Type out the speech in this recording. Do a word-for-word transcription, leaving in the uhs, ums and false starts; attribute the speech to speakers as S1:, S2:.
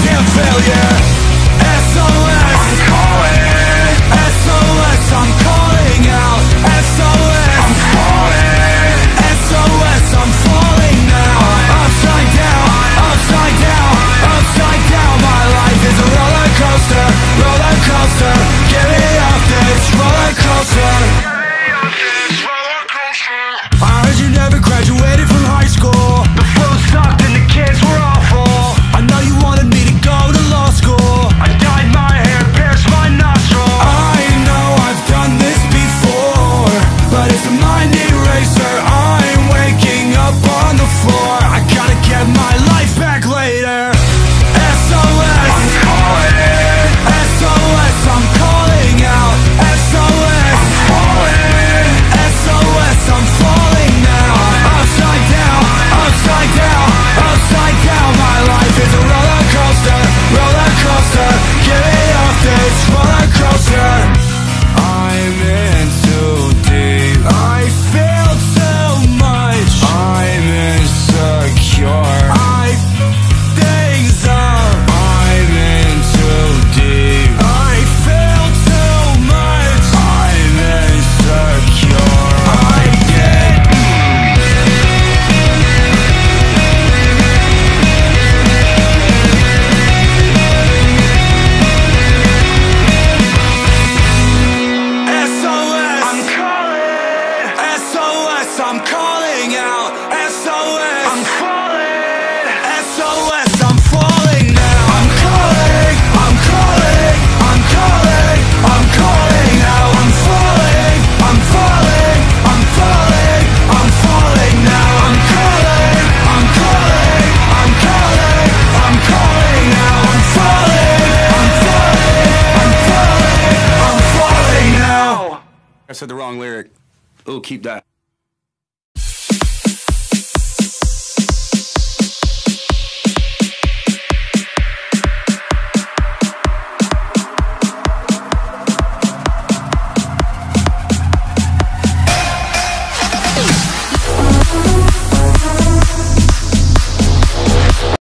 S1: can't fail ya. S O S, I'm calling. S O S, I'm calling out. S O S, I'm falling. S O S, I'm falling now. Upside down, upside down, upside down. My life is a roller coaster, roller coaster. Get me off this roller coaster. I heard you never graduated from high school. The flow sucked and the kids were awful. I know you wanted me to go to law school. I dyed my hair, pierced my nostril. I know I've done this before, but it's a mind eraser. I'm waking up on the floor. I gotta get my life back later. S O S, I'm calling. S O S, I'm calling out. S O S, I'm falling. S O S, I'm falling now. Upside down, upside down, upside down. My life is a roller coaster, roller coaster. Get me off this roller coaster. I'm in too deep. I feel too much. I'm insecure. I f- things up. I'm in too deep. I feel too much. I'm insecure. I get S O S, I'm calling. S O S, I'm calling out. S O S, I'm falling. S O S, I'm falling now. I'm calling, I'm calling, I'm calling, I'm calling out. I'm falling, I'm falling, I'm falling, I'm falling now. I'm calling, I'm calling, I'm calling, I'm calling now. I'm falling, I'm falling, I'm falling, I'm falling now.
S2: I said the wrong lyric. Oh, keep that.